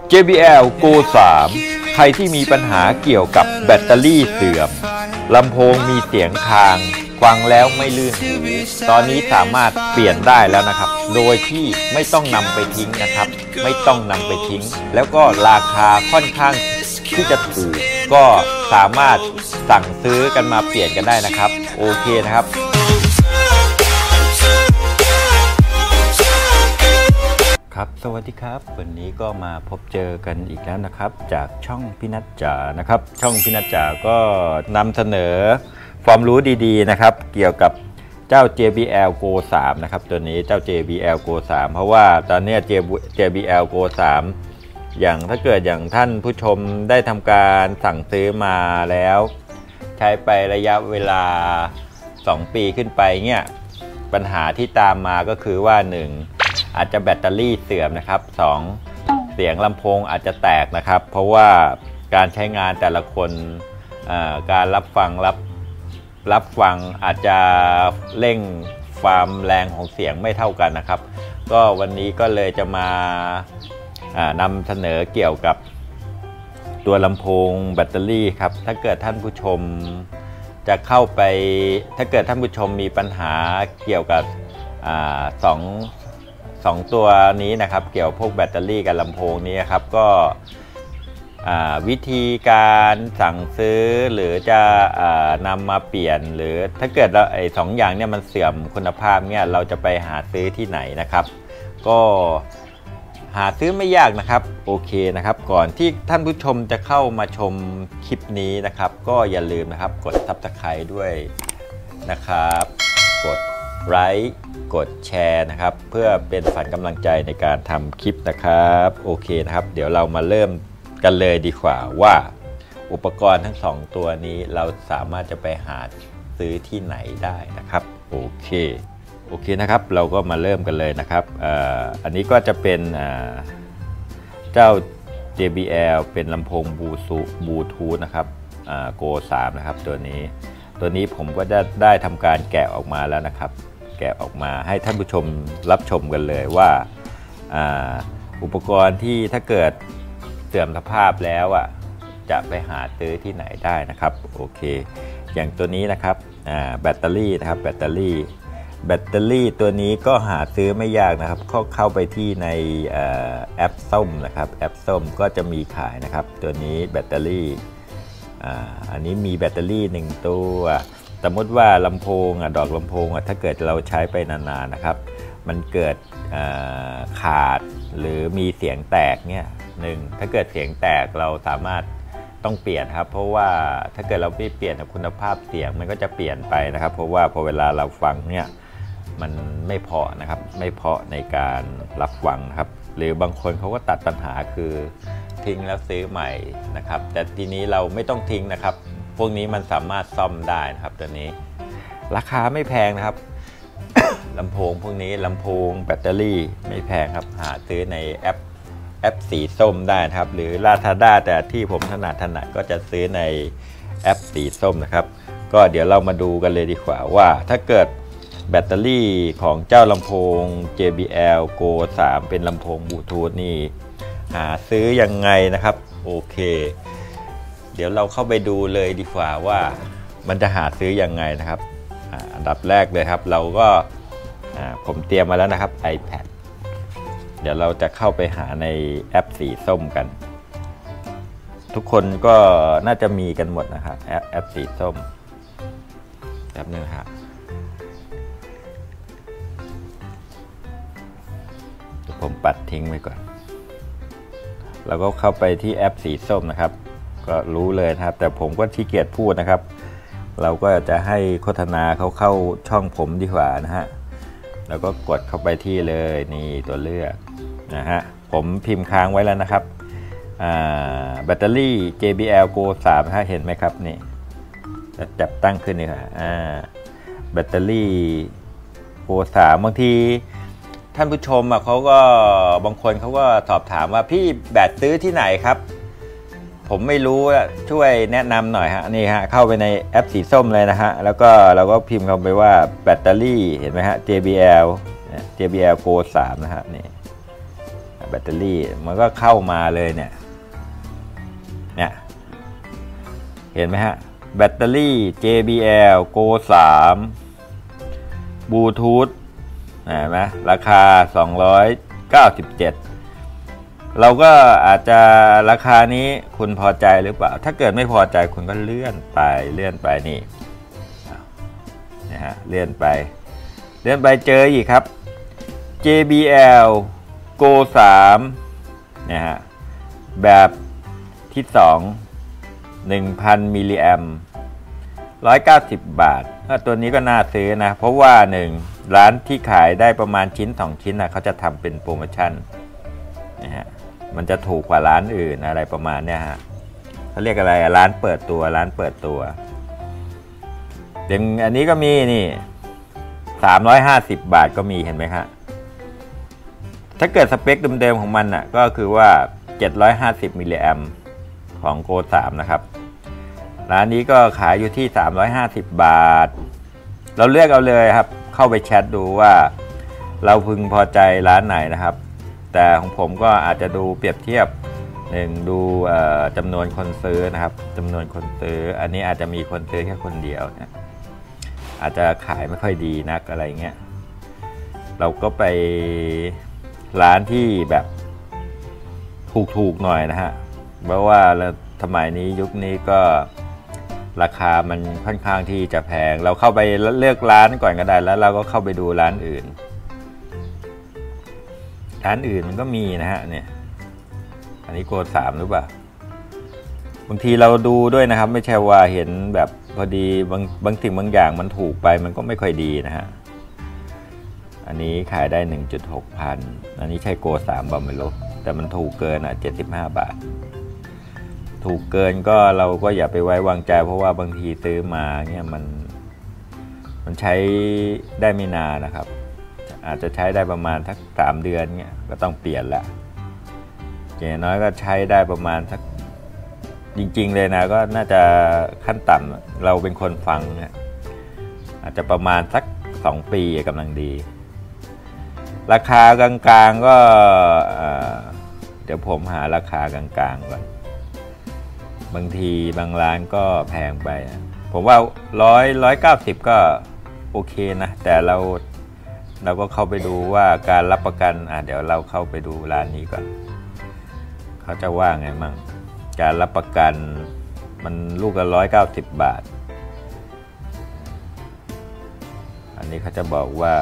JBL Go 3 ใครที่มีปัญหาเกี่ยวกับแบตเตอรี่เสื่อมลำโพงมีเสียงค้างฟังแล้วไม่ลื่นหูตอนนี้สามารถเปลี่ยนได้แล้วนะครับโดยที่ไม่ต้องนำไปทิ้งนะครับไม่ต้องนำไปทิ้งแล้วก็ราคาค่อนข้างที่จะถูกก็สามารถสั่งซื้อกันมาเปลี่ยนกันได้นะครับโอเคนะครับครับสวัสดีครับวันนี้ก็มาพบเจอกันอีกแล้วนะครับจากช่องพี่นัทจ๋านะครับช่องพี่นัทจ๋าก็นำเสนอความรู้ดีๆนะครับเกี่ยวกับเจ้า JBL Go 3 นะครับตัวนี้เจ้า JBL Go 3 เพราะว่าตอนนี้ JBL Go 3 อย่างถ้าเกิดอย่างท่านผู้ชมได้ทำการสั่งซื้อมาแล้วใช้ไประยะเวลา2 ปีขึ้นไปเนี่ยปัญหาที่ตามมาก็คือว่า1อาจจะแบตเตอรี่เสื่อมนะครับ2เสียงลำโพงอาจจะแตกนะครับเพราะว่าการใช้งานแต่ละคนการรับฟังอาจจะเร่งความแรงของเสียงไม่เท่ากันนะครับก็วันนี้ก็เลยจะมานำเสนอเกี่ยวกับตัวลำโพงแบตเตอรี่ครับถ้าเกิดท่านผู้ชมจะเข้าไปถ้าเกิดท่านผู้ชมมีปัญหาเกี่ยวกับสองตัวนี้นะครับเกี่ยวพวกแบตเตอรี่กับลำโพงนี้ครับก็วิธีการสั่งซื้อหรือจะนำมาเปลี่ยนหรือถ้าเกิดไอ้2อย่างเนี่ยมันเสื่อมคุณภาพเนี่ยเราจะไปหาซื้อที่ไหนนะครับก็หาซื้อไม่ยากนะครับโอเคนะครับก่อนที่ท่านผู้ชมจะเข้ามาชมคลิปนี้นะครับก็อย่าลืมนะครับกด Subscribe ด้วยนะครับกดไลค์กดแชร์นะครับเพื่อเป็นฝันกำลังใจในการทำคลิปนะครับโอเคนะครับเดี๋ยวเรามาเริ่มกันเลยดีกว่าว่าอุปกรณ์ทั้ง2ตัวนี้เราสามารถจะไปหาซื้อที่ไหนได้นะครับโอเคนะครับเราก็มาเริ่มกันเลยนะครับอันนี้ก็จะเป็นเจ้า JBL เป็นลำโพงบลูทูธนะครับGo 3 นะครับตัวนี้ผมก็จะได้ทำการแกะออกมาแล้วนะครับแกะออกมาให้ท่านผู้ชมรับชมกันเลยว่าอุปกรณ์ที่ถ้าเกิดเสื่อมสภาพแล้วจะไปหาซื้อที่ไหนได้นะครับโอเคอย่างตัวนี้นะครับแบตเตอรี่นะครับแบตเตอรี่ตัวนี้ก็หาซื้อไม่ยากนะครับเข้าไปที่ในแอปส้มนะครับแอปส้มก็จะมีขายนะครับตัวนี้แบตเตอรี่อันนี้มีแบตเตอรี่1ตัวสมมติว่าลำโพงดอกลำโพงถ้าเกิดเราใช้ไปนานๆนะครับมันเกิดขาดหรือมีเสียงแตกเนี่ยถ้าเกิดเสียงแตกเราสามารถต้องเปลี่ยนครับเพราะว่าถ้าเกิดเราไม่เปลี่ยนคุณภาพเสียงมันก็จะเปลี่ยนไปนะครับเพราะว่าพอเวลาเราฟังเนี่ยมันไม่เพาะนะครับไม่เพาะในการรับฟังนะครับหรือบางคนเขาก็ตัดปัญหาคือทิ้งแล้วซื้อใหม่นะครับแต่ทีนี้เราไม่ต้องทิ้งนะครับพวกนี้มันสามารถซ่อมได้นะครับตัวนี้ราคาไม่แพงนะครับ ลำโพงพวกนี้ลำโพงแบตเตอรี่ไม่แพงครับหาซื้อในแอปสีส้มได้นะครับหรือ Lazada แต่ที่ผมถนัดก็จะซื้อในแอปสีส้มนะครับก็เดี๋ยวเรามาดูกันเลยดีกว่าว่าถ้าเกิดแบตเตอรี่ของเจ้าลำโพง JBL Go 3 เป็นลำโพงบลูทูธนี่หาซื้อยังไงนะครับโอเคเดี๋ยวเราเข้าไปดูเลยดีกว่าว่ามันจะหาซื้อยังไงนะครับอันดับแรกเลยครับเราก็ผมเตรียมมาแล้วนะครับ iPad เดี๋ยวเราจะเข้าไปหาในแอปสีส้มกันทุกคนก็น่าจะมีกันหมดนะครับแอปสีส้มแป๊บนึงครับผมปัดทิ้งไว้ก่อนแล้วก็เข้าไปที่แอปสีส้มนะครับก็รู้เลยนะครับแต่ผมก็ขี้เกียจพูดนะครับเราก็จะให้โฆษณาเขาเข้าช่องผมดีกว่านะฮะแล้วก็กดเข้าไปที่เลยนี่ตัวเลือกนะฮะผมพิมพ์ค้างไว้แล้วนะครับแบตเตอรี่ JBL Go 3นะฮะเห็นไหมครับนี่จะจับตั้งขึ้นนี่ค่ะแบตเตอรี่ Go 3บางทีท่านผู้ชมเขาก็บางคนเขาก็สอบถามว่าพี่แบตซื้อที่ไหนครับผมไม่รู้ช่วยแนะนำหน่อยฮะนี่ฮะเข้าไปในแอปสีส้มเลยนะฮะแล้วก็เราก็พิมพ์เข้าไปว่าแบตเตอรี่เห็นไหมฮะ JBL Go 3นะฮะนี่แบตเตอรี่มันก็เข้ามาเลยเนี่ยเห็นไหมฮะแบตเตอรี่ JBL Go 3 บลูทูธเห็นไหมราคา297เราก็อาจจะราคานี้คุณพอใจหรือเปล่าถ้าเกิดไม่พอใจคุณก็เลื่อนไปนี่นะฮะเลื่อนไปเจออีกครับ JBL Go 3นะฮะแบบที่2 1,000 มิลลิแอมป์190 บาทตัวนี้ก็น่าซื้อนะเพราะว่า1ร้านที่ขายได้ประมาณชิ้น2ชิ้นนะเขาจะทำเป็นโปรโมชั่นนะฮะมันจะถูกกว่าร้านอื่นอะไรประมาณเนี้ยฮะเขาเรียกอะไรร้านเปิดตัวอย่างอันนี้ก็มีนี่350 บาทก็มีเห็นไหมครับถ้าเกิดสเปคเดิมๆของมันน่ะก็คือว่า750 มิลลิแอมป์ของโก3นะครับร้านนี้ก็ขายอยู่ที่350 บาทเราเลือกเอาเลยครับเข้าไปแชทดูว่าเราพึงพอใจร้านไหนนะครับแต่ของผมก็อาจจะดูเปรียบเทียบดูจำนวนคนซื้อนะครับจำนวนคนซื้ออันนี้อาจจะมีคนซื้อแค่คนเดียวนะอาจจะขายไม่ค่อยดีนักอะไรเงี้ยเราก็ไปร้านที่แบบถูกๆหน่อยนะฮะเพราะว่าสมัยนี้ยุคนี้ก็ราคามันค่อนข้างที่จะแพงเราเข้าไปเลือกร้านก่อนก็ได้แล้วเราก็เข้าไปดูร้านอื่นมันก็มีนะฮะเนี่ยอันนี้โก3หรือเปล่าบางทีเราดูด้วยนะครับไม่ใช่ว่าเห็นแบบพอดีบางสิ่งบางอย่างมันถูกไปมันก็ไม่ค่อยดีนะฮะอันนี้ขายได้ 1.6 พันอันนี้ใช่โก3บาไม่รู้แต่มันถูกเกิน75 บาทถูกเกินก็เราก็อย่าไปไว้วางใจเพราะว่าบางทีซื้อมาเนี่ยมันใช้ได้ไม่นานนะครับอาจจะใช้ได้ประมาณสัก3 เดือนเนี่ยก็ต้องเปลี่ยนละอย่างน้อยก็ใช้ได้ประมาณสักจริงๆเลยนะก็น่าจะขั้นต่ำเราเป็นคนฟังเนี่ยอาจจะประมาณสัก2 ปีกำลังดีราคากลางๆก็เดี๋ยวผมหาราคากลางๆก่อนบางทีบางร้านก็แพงไปนะผมว่า190ก็โอเคนะแต่เราก็เข้าไปดูว่าการรับประกันเดี๋ยวเราเข้าไปดูร้านนี้ก่อนเขาจะว่าไงมั่งการรับประกันมันลูกละ190 บาทอันนี้เขาจะบอกว่า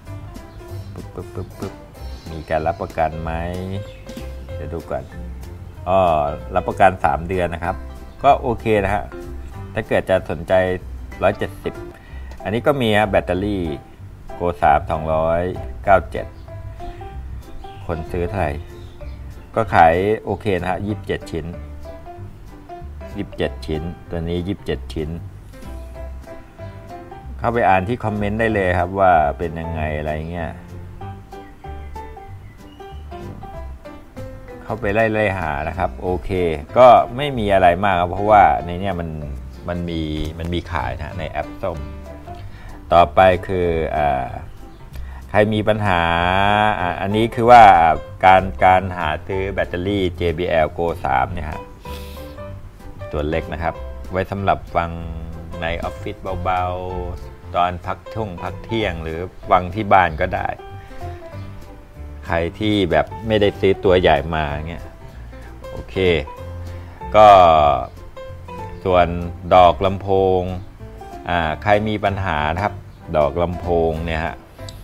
ปึ๊บมีการรับประกันไหมเดี๋ยวดูก่อนรับประกัน3 เดือนนะครับก็โอเคนะฮะถ้าเกิดจะสนใจ170อันนี้ก็มีแบตเตอรี่โก3 297คนซื้อเท่าไหร่ก็ขายโอเคนะฮะ27 ชิ้นตัวนี้27 ชิ้นเข้าไปอ่านที่คอมเมนต์ได้เลยครับว่าเป็นยังไงอะไรเงี้ยเข้าไปไล่หานะครับโอเคก็ไม่มีอะไรมากครับเพราะว่าในเนี้ยมันมีขายนะในแอปส้มต่อไปคือใครมีปัญหาอันนี้คือว่าการหาซื้อแบตเตอรี่ JBL Go 3เนี่ยฮะตัวเล็กนะครับไว้สำหรับฟังในออฟฟิศเบาๆตอนพักเที่ยงหรือฟังที่บ้านก็ได้ใครที่แบบไม่ได้ซื้อตัวใหญ่มาเงี้ยโอเคก็ส่วนดอกลำโพงใครมีปัญหาครับดอกลำโพงเนี่ยฮะ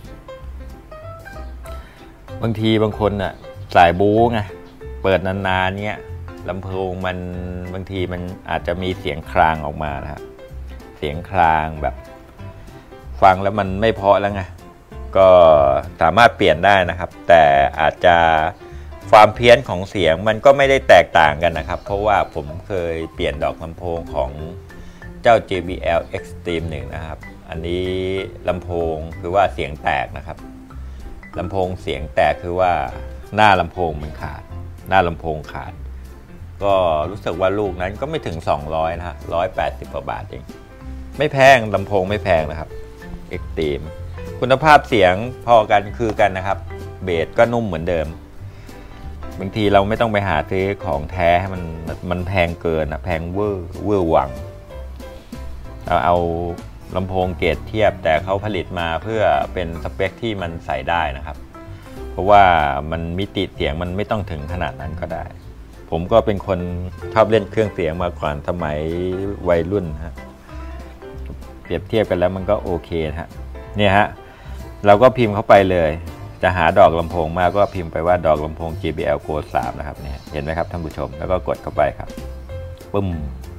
บางทีบางคนสายบู๊ไงเปิดนานๆเนี้ยลำโพงมันบางทีมันอาจจะมีเสียงครางออกมานะครับเสียงครางแบบฟังแล้วมันไม่เพราะแล้วไงก็สามารถเปลี่ยนได้นะครับแต่อาจจะความเพี้ยนของเสียงมันก็ไม่ได้แตกต่างกันนะครับเพราะว่าผมเคยเปลี่ยนดอกลำโพงของเจ้า JBL Extreme 1นะครับอันนี้ลำโพงคือว่าเสียงแตกนะครับลำโพงเสียงแตกคือว่าหน้าลำโพงมันขาดหน้าลำโพงขาดก็รู้สึกว่าลูกนั้นก็ไม่ถึง200นะฮะ180 กว่าบาทเองไม่แพงลำโพงไม่แพงนะครับ Extreme คุณภาพเสียงพอกันคือกันนะครับเบสก็นุ่มเหมือนเดิมบางทีเราไม่ต้องไปหาซื้อของแท้ให้มันแพงเกินแพงเวอร์หวังเราเอาลำโพงเกรดเทียบแต่เขาผลิตมาเพื่อเป็นสเปคที่มันใส่ได้นะครับเพราะว่ามันมิติเสียงมันไม่ต้องถึงขนาดนั้นก็ได้ผมก็เป็นคนชอบเล่นเครื่องเสียงมาก่อนสมัยวัยรุ่นฮะเปรียบเทียบกันแล้วมันก็โอเคนะฮะเนี่ยฮะเราก็พิมพ์เข้าไปเลยจะหาดอกลำโพงมาก็พิมพ์ไปว่าดอกลำโพง JBL Go 3นะครับเนี่ยเห็นไหมครับท่านผู้ชมแล้วก็กดเข้าไปครับปึ้ม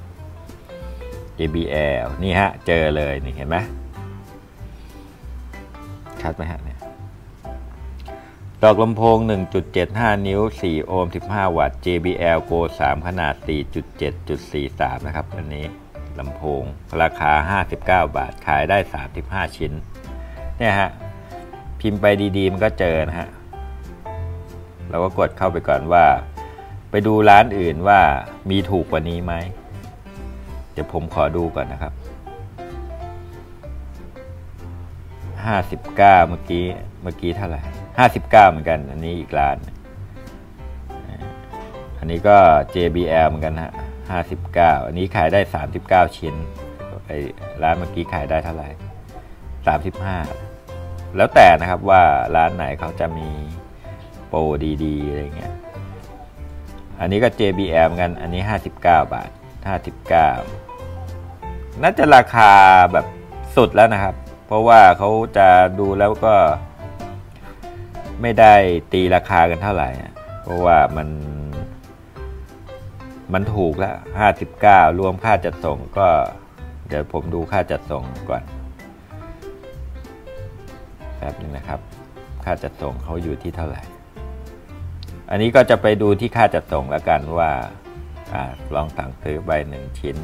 JBL นี่ฮะเจอเลยนี่เห็นไหมชัดไหมฮะเนี่ยดอกลำโพง 1.75 นิ้ว4โอห์ม15 วัตต์ JBL Go 3 ขนาด 4.7.43 นะครับอันนี้ลำโพงราคา59 บาทขายได้35ชิ้นเนี่ยฮะพิมพ์ไปดีๆมันก็เจอนะฮะเราก็กดเข้าไปก่อนว่าไปดูร้านอื่นว่ามีถูกกว่านี้ไหมเดี๋ยวผมขอดูก่อนนะครับ59เมื่อกี้เท่าไหร่59เหมือนกันอันนี้อีกร้านอันนี้ก็ JBL เหมือนกันฮะ59อันนี้ขายได้39ชิ้นไอ้ร้านเมื่อกี้ขายได้เท่าไหร่35แล้วแต่นะครับว่าร้านไหนเขาจะมีโปรดีๆอะไรเงี้ยอันนี้ก็ JBL เหมือนกันอันนี้59 บาท59น่าจะราคาแบบสุดแล้วนะครับเพราะว่าเขาจะดูแล้วก็ไม่ได้ตีราคากันเท่าไหร่เพราะว่ามันถูกแล้ว59รวมค่าจัดส่งก็เดี๋ยวผมดูค่าจัดส่งก่อนแป๊บนึงนะครับค่าจัดส่งเขาอยู่ที่เท่าไหร่อันนี้ก็จะไปดูที่ค่าจัดส่งแล้วกันว่าลองสั่งซื้อไป1ชิ้น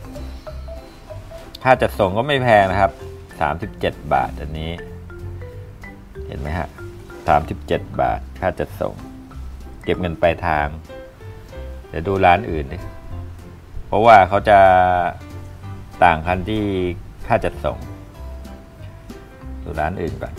ค่าจัดส่งก็ไม่แพงนะครับ37 บาทอันนี้เห็นไหมฮะ37 บาทค่าจัดส่งเก็บเงินปลายทางเดี๋ยวดูร้านอื่นดิเพราะว่าเขาจะต่างกันที่ค่าจัดส่งดูร้านอื่นก่อน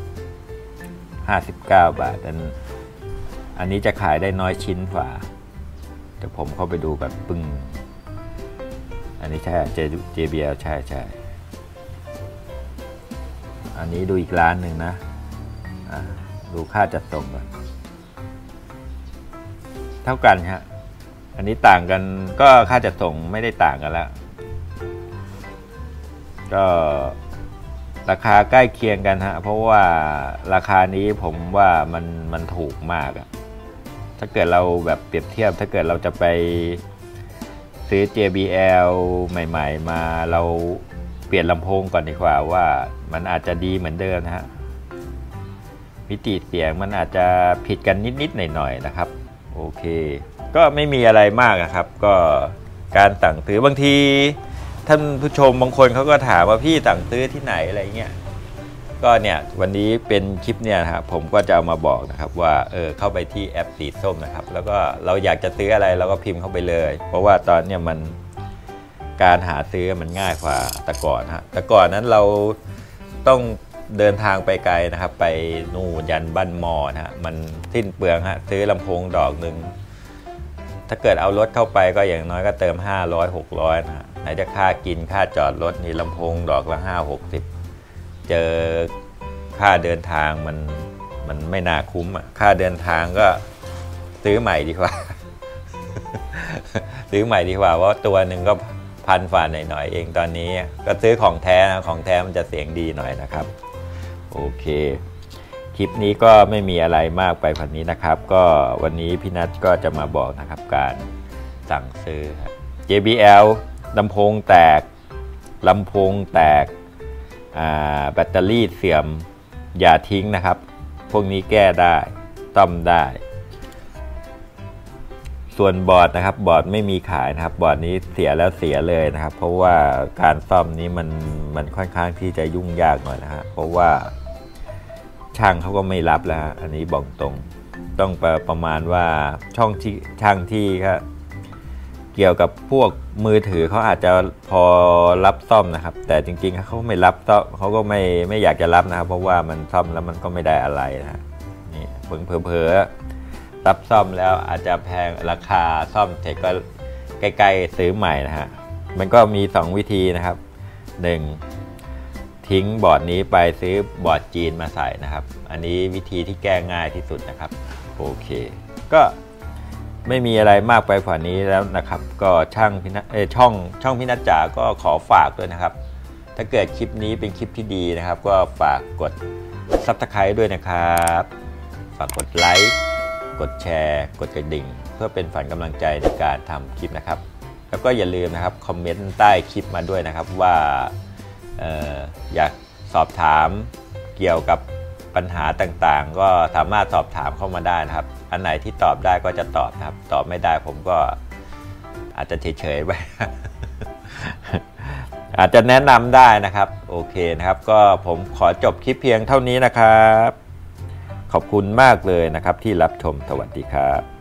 59 บาทอันนี้จะขายได้น้อยชิ้นกว่าเดี๋ยวผมเข้าไปดูกันปึ้งอันนี้ใช่ JBL ใช่อันนี้ดูอีกร้านหนึ่งนะดูค่าจัดส่งก่อนเท่ากันฮะอันนี้ต่างกันก็ค่าจัดส่งไม่ได้ต่างกันแล้วก็ราคาใกล้เคียงกันฮะเพราะว่าราคานี้ผมว่ามันถูกมากอะถ้าเกิดเราแบบเปรียบเทียบถ้าเกิดเราจะไปซื้อ JBL ใหม่ๆมาเราเปลี่ยนลำโพงก่อนดีกว่าว่ามันอาจจะดีเหมือนเดิมนะฮะมิติเสียงมันอาจจะผิดกันนิดๆหน่อยๆนะครับโอเคก็ไม่มีอะไรมากนะครับก็การสั่งซื้อบางทีท่านผู้ชมบางคนเขาก็ถามว่าพี่สั่งซื้อที่ไหนอะไรเงี้ยก็เนี่ยวันนี้เป็นคลิปเนี่ยนะครับผมก็จะเอามาบอกนะครับว่าเข้าไปที่แอปสีส้มนะครับแล้วก็เราอยากจะซื้ออะไรเราก็พิมพ์เข้าไปเลยเพราะว่าตอนเนี้ยมันการหาซื้อมันง่ายกว่าแต่ก่อนฮะแต่ก่อนนั้นเราต้องเดินทางไปไกลนะครับไปนู่นยันบ้านมอนะฮะมันสิ้นเปลืองฮะซื้อลำโพงดอกหนึ่งถ้าเกิดเอารถเข้าไปก็อย่างน้อยก็เติม500-600นะฮะไหนจะค่ากินค่าจอดรถนี่ลำโพงดอกละ50-60เจอค่าเดินทางมันไม่น่าคุ้มอ่ะค่าเดินทางก็ซื้อใหม่ดีกว่า ซื้อใหม่ดีกว่าเพราะตัวหนึ่งก็1,000 ฝ่าหน่อยๆเองตอนนี้ก็ซื้อของแท้นะของแท้มันจะเสียงดีหน่อยนะครับโอเคคลิปนี้ก็ไม่มีอะไรมากไปกว่านี้นะครับก็วันนี้พี่นัทก็จะมาบอกนะครับการสั่งซื้อ JBL ลำโพงแตกแบตเตอรี่เสื่อมอย่าทิ้งนะครับพวกนี้แก้ได้ซ่อมได้ส่วนบอร์ดนะครับบอร์ดไม่มีขายนะครับบอร์ดนี้เสียแล้วเสียเลยนะครับเพราะว่าการซ่อมนี้มันค่อนข้างที่จะยุ่งยากหน่อยนะฮะเพราะว่าช่างเขาก็ไม่รับแล้วอันนี้บอกตรงต้องประมาณว่าช่างที่ครับเกี่ยวกับพวกมือถือเขาอาจจะพอรับซ่อมนะครับแต่จริงๆเขาไม่รับซ่อมเขาก็ไม่อยากจะรับนะครับเพราะว่ามันซ่อมแล้วมันก็ไม่ได้อะไรนะนี่เผลอรับซ่อมแล้วอาจจะแพงราคาซ่อมเสร็จก็ใกล้ๆซื้อใหม่นะฮะมันก็มี2วิธีนะครับ1ทิ้งบอร์ดนี้ไปซื้อบอร์ดจีนมาใส่นะครับอันนี้วิธีที่แก้ง่ายที่สุดนะครับโอเคก็ไม่มีอะไรมากไปกว่านี้แล้วนะครับก็ช่องพี่นัทจ๋าก็ขอฝากด้วยนะครับถ้าเกิดคลิปนี้เป็นคลิปที่ดีนะครับก็ฝากกด Subscribe ด้วยนะครับฝากกดไลค์กดแชร์กดกระดิ่งเพื่อเป็นฝันกำลังใจในการทำคลิปนะครับแล้วก็อย่าลืมนะครับคอมเมนต์ใต้คลิปมาด้วยนะครับว่าอยากสอบถามเกี่ยวกับปัญหาต่างๆก็สามารถสอบถามเข้ามาได้นะครับอันไหนที่ตอบได้ก็จะตอบนะครับตอบไม่ได้ผมก็อาจจะเฉยๆไป อาจจะแนะนำได้นะครับโอเคนะครับก็ผมขอจบคลิปเพียงเท่านี้นะครับขอบคุณมากเลยนะครับที่รับชมสวัสดีครับ